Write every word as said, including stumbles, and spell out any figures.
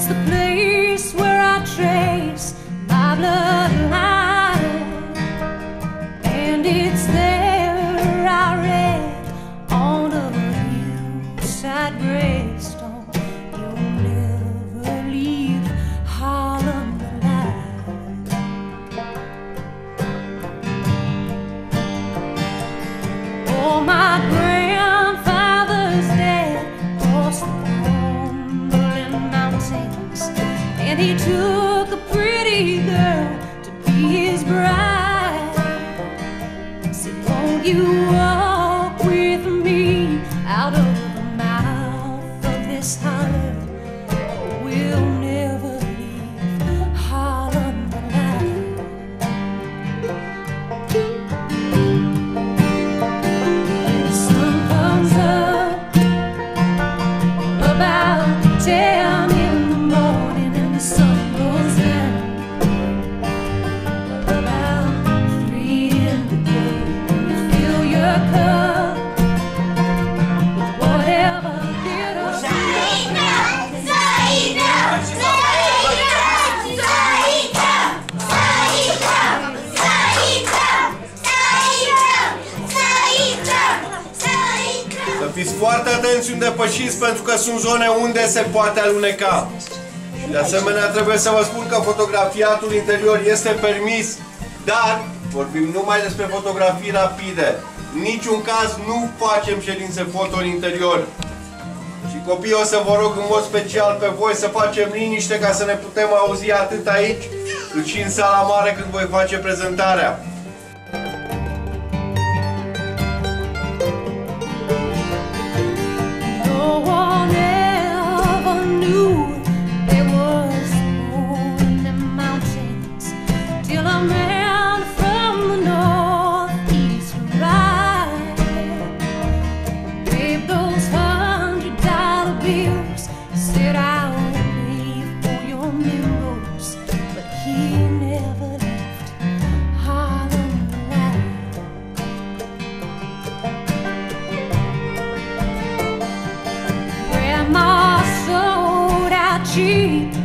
It's the place where I trace my bloodline, and it's there I read on a hillside gravestone, you'll never leave Harlem alive. Oh, my grandfather's dead across the crumbling mountains, and he took a pretty girl to be his bride. Said, won't you walk with me out of the mouth of this holler? We'll never leave Harlem alive. The sun comes up about ten in the morning, and the sun goes down about three in the day. You fill your cup with whatever little Să fiți foarte atenți unde pășiți, pentru că sunt zone unde se poate aluneca. De asemenea, trebuie să vă spun că fotografiatul interior este permis, dar vorbim numai despre fotografii rapide. În niciun caz nu facem ședințe foto în interior. Și copiii, o să vă rog în mod special pe voi să facem liniște ca să ne putem auzi atât aici, cât și în sala mare când voi face prezentarea. No one ever knew there was more in the mountains till a man from the northeast arrived. Gave those hundred dollar bills, said I'll pay for your memories, but he never left Harlem alive. Grandma sold out cheap